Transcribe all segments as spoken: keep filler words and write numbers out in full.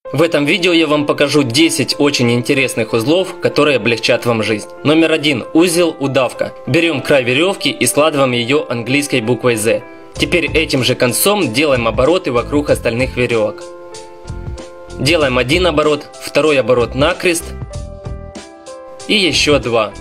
В этом видео я вам покажу десять очень интересных узлов, которые облегчат вам жизнь. Номер один. Узел удавка. Берем край веревки и складываем ее английской буквой Z. Теперь этим же концом делаем обороты вокруг остальных веревок. Делаем один оборот, второй оборот накрест и еще два.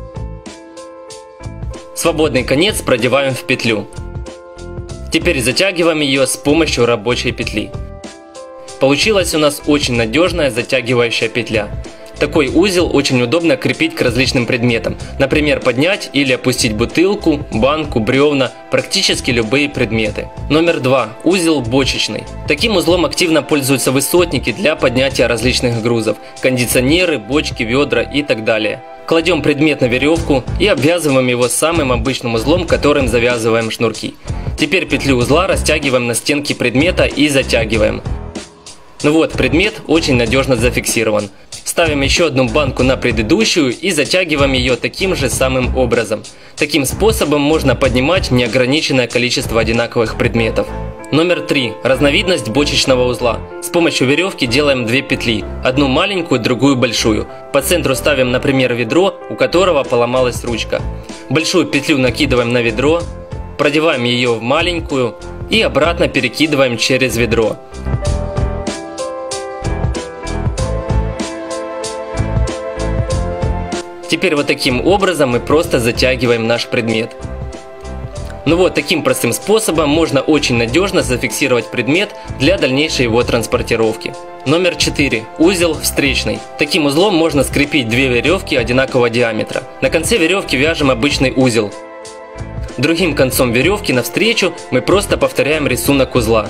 Свободный конец продеваем в петлю. Теперь затягиваем ее с помощью рабочей петли. Получилась у нас очень надежная затягивающая петля. Такой узел очень удобно крепить к различным предметам. Например, поднять или опустить бутылку, банку, бревна, практически любые предметы. Номер два. Узел бочечный. Таким узлом активно пользуются высотники для поднятия различных грузов. Кондиционеры, бочки, ведра и так далее. Кладем предмет на веревку и обвязываем его самым обычным узлом, которым завязываем шнурки. Теперь петлю узла растягиваем на стенке предмета и затягиваем. Ну вот, предмет очень надежно зафиксирован. Ставим еще одну банку на предыдущую и затягиваем ее таким же самым образом. Таким способом можно поднимать неограниченное количество одинаковых предметов. Номер три. Разновидность бочечного узла. С помощью веревки делаем две петли. Одну маленькую, другую большую. По центру ставим, например, ведро, у которого поломалась ручка. Большую петлю накидываем на ведро, продеваем ее в маленькую и обратно перекидываем через ведро. Теперь вот таким образом мы просто затягиваем наш предмет. Ну вот, таким простым способом можно очень надежно зафиксировать предмет для дальнейшей его транспортировки. Номер четыре. Узел встречный. Таким узлом можно скрепить две веревки одинакового диаметра. На конце веревки вяжем обычный узел. Другим концом веревки навстречу мы просто повторяем рисунок узла.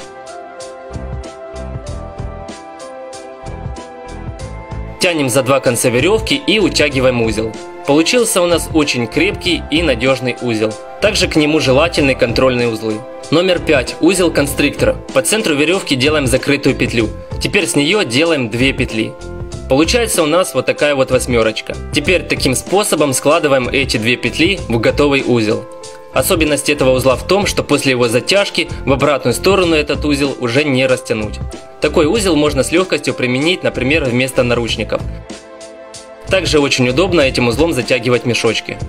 Тянем за два конца веревки и утягиваем узел. Получился у нас очень крепкий и надежный узел. Также к нему желательны контрольные узлы. Номер пять. Узел констриктора. По центру веревки делаем закрытую петлю. Теперь с нее делаем две петли. Получается у нас вот такая вот восьмерочка. Теперь таким способом складываем эти две петли в готовый узел. Особенность этого узла в том, что после его затяжки в обратную сторону этот узел уже не растянуть. Такой узел можно с легкостью применить, например, вместо наручников. Также очень удобно этим узлом затягивать мешочки.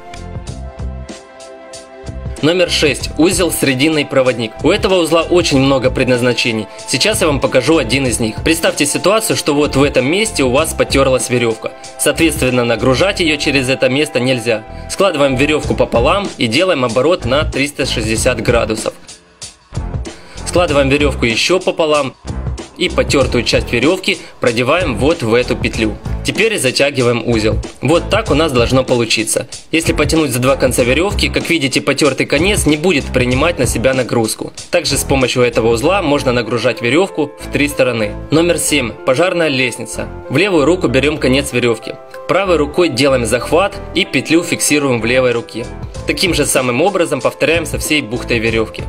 Номер шесть. Узел срединный проводник. У этого узла очень много предназначений. Сейчас я вам покажу один из них. Представьте ситуацию, что вот в этом месте у вас потерлась веревка. Соответственно, нагружать ее через это место нельзя. Складываем веревку пополам и делаем оборот на триста шестьдесят градусов. Складываем веревку еще пополам и потертую часть веревки продеваем вот в эту петлю. Теперь затягиваем узел. Вот так у нас должно получиться. Если потянуть за два конца веревки, как видите, потертый конец не будет принимать на себя нагрузку. Также с помощью этого узла можно нагружать веревку в три стороны. Номер семь. Пожарная лестница. В левую руку берем конец веревки. Правой рукой делаем захват и петлю фиксируем в левой руке. Таким же самым образом повторяем со всей бухтой веревки.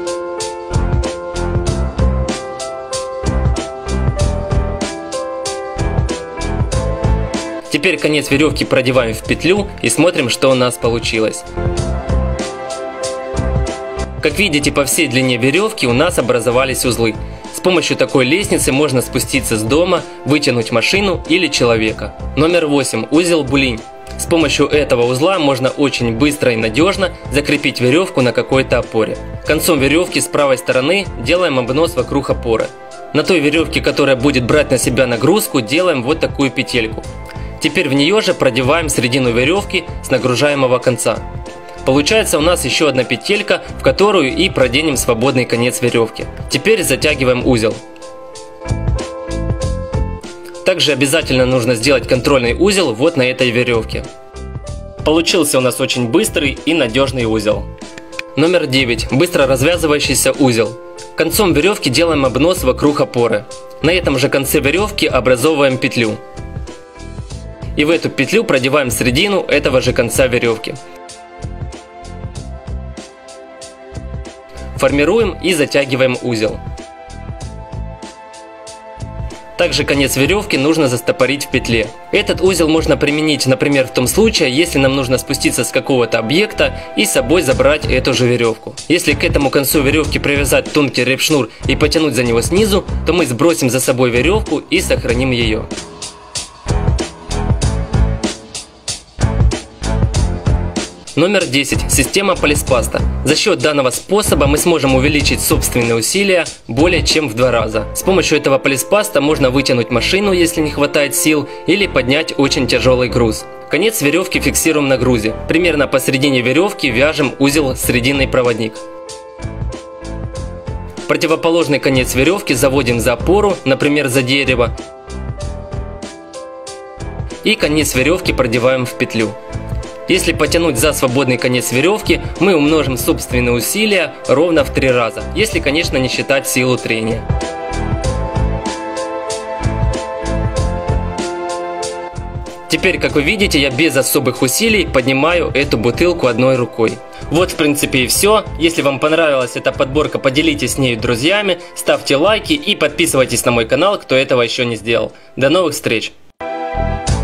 Теперь конец веревки продеваем в петлю и смотрим, что у нас получилось. Как видите, по всей длине веревки у нас образовались узлы. С помощью такой лестницы можно спуститься с дома, вытянуть машину или человека. Номер восемь. Узел булинь. С помощью этого узла можно очень быстро и надежно закрепить веревку на какой-то опоре. Концом веревки с правой стороны делаем обнос вокруг опоры. На той веревке, которая будет брать на себя нагрузку, делаем вот такую петельку. Теперь в нее же продеваем середину веревки с нагружаемого конца. Получается у нас еще одна петелька, в которую и проденем свободный конец веревки. Теперь затягиваем узел. Также обязательно нужно сделать контрольный узел вот на этой веревке. Получился у нас очень быстрый и надежный узел. Номер девять. Быстро развязывающийся узел. Концом веревки делаем обнос вокруг опоры. На этом же конце веревки образовываем петлю. И в эту петлю продеваем середину этого же конца веревки. Формируем и затягиваем узел. Также конец веревки нужно застопорить в петле. Этот узел можно применить, например, в том случае, если нам нужно спуститься с какого-то объекта и с собой забрать эту же веревку. Если к этому концу веревки привязать тонкий репшнур и потянуть за него снизу, то мы сбросим за собой веревку и сохраним ее. Номер десять. Система полиспаста. За счет данного способа мы сможем увеличить собственные усилия более чем в два раза. С помощью этого полиспаста можно вытянуть машину, если не хватает сил, или поднять очень тяжелый груз. Конец веревки фиксируем на грузе. Примерно посередине веревки вяжем узел срединный проводник. Противоположный конец веревки заводим за опору, например, за дерево. И конец веревки продеваем в петлю. Если потянуть за свободный конец веревки, мы умножим собственные усилия ровно в три раза, если, конечно, не считать силу трения. Теперь, как вы видите, я без особых усилий поднимаю эту бутылку одной рукой. Вот, в принципе, и все. Если вам понравилась эта подборка, поделитесь с ней с друзьями, ставьте лайки и подписывайтесь на мой канал, кто этого еще не сделал. До новых встреч!